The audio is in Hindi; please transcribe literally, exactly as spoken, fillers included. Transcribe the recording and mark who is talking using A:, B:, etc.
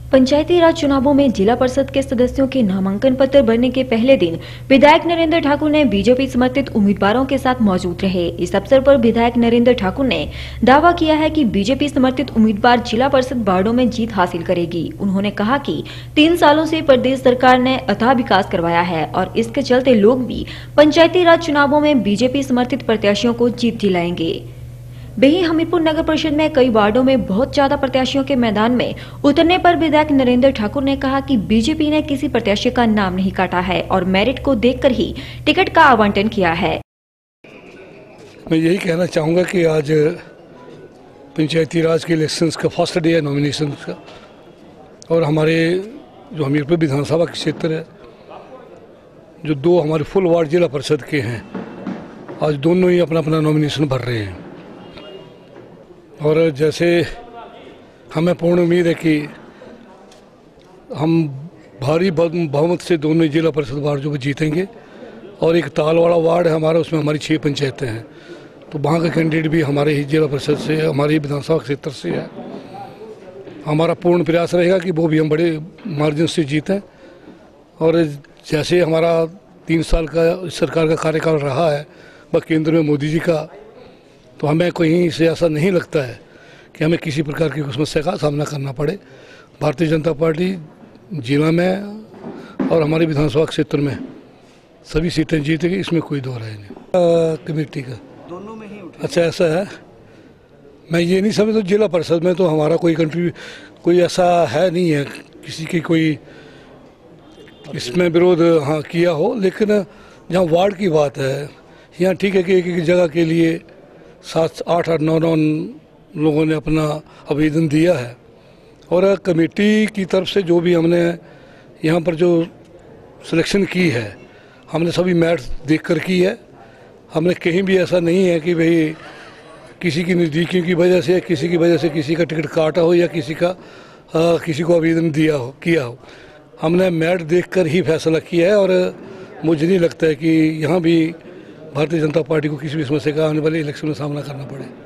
A: पंचायती राज चुनावों में जिला परिषद के सदस्यों के नामांकन पत्र भरने के पहले दिन विधायक नरेंद्र ठाकुर ने बीजेपी समर्थित उम्मीदवारों के साथ मौजूद रहे। इस अवसर पर विधायक नरेंद्र ठाकुर ने दावा किया है कि बीजेपी समर्थित उम्मीदवार जिला परिषद वार्डों में जीत हासिल करेगी। उन्होंने कहा कि तीन सालों से प्रदेश सरकार ने अथाह विकास करवाया है और इसके चलते लोग भी पंचायती राज चुनावों में बीजेपी समर्थित प्रत्याशियों को जीत दिलाएंगे। वहीं हमीरपुर नगर परिषद में कई वार्डों में बहुत ज्यादा प्रत्याशियों के मैदान में उतरने पर विधायक नरेंद्र ठाकुर ने कहा कि बीजेपी ने किसी प्रत्याशी का नाम नहीं काटा है और मेरिट को देखकर ही टिकट का आवंटन किया है।
B: मैं यही कहना चाहूँगा कि आज पंचायती राज के इलेक्शंस का फर्स्ट डे है नॉमिनेशन का, और हमारे जो हमीरपुर विधानसभा के क्षेत्र है, जो दो हमारे फुल वार्ड जिला परिषद के हैं, आज दोनों ही अपना अपना नॉमिनेशन भर रहे हैं। और जैसे हमें पूर्ण उम्मीद है कि हम भारी बहुमत से दोनों जिला परिषद वार्ड जो जीतेंगे, और एक ताल वाला वार्ड है हमारा, उसमें हमारी छः पंचायतें हैं, तो वहाँ का कैंडिडेट भी हमारे ही जिला परिषद से, हमारी विधानसभा क्षेत्र से है। हमारा पूर्ण प्रयास रहेगा कि वो भी हम बड़े मार्जिन से जीतें। और जैसे हमारा तीन साल का सरकार का कार्यकाल रहा है वह केंद्र में मोदी जी का, तो हमें कहीं से ऐसा नहीं लगता है कि हमें किसी प्रकार की समस्या का सामना करना पड़े। भारतीय जनता पार्टी जिला में और हमारी विधानसभा क्षेत्र में सभी सीटें जीतेगी, इसमें कोई दो राय नहीं। कमेटी का दोनों में ही अच्छा ऐसा है, मैं ये नहीं समझता। तो जिला परिषद में तो हमारा कोई कंट्री कोई ऐसा है नहीं है किसी की कोई इसमें विरोध हाँ किया हो, लेकिन जहाँ वार्ड की बात है, यहाँ ठीक है कि एक एक जगह के लिए सात आठ आठ नौ नौ लोगों ने अपना आवेदन दिया है, और कमेटी की तरफ से जो भी हमने यहाँ पर जो सिलेक्शन की है, हमने सभी मैट देखकर की है। हमने कहीं भी ऐसा नहीं है कि भाई किसी की नज़दीकियों की वजह से, किसी की वजह से किसी का टिकट काटा हो या किसी का आ, किसी को आवेदन दिया हो किया हो। हमने मैट देखकर ही फैसला किया है, और मुझे नहीं लगता है कि यहाँ भी भारतीय जनता पार्टी को किसी भी समस्या का आने वाले इलेक्शन में सामना करना पड़े।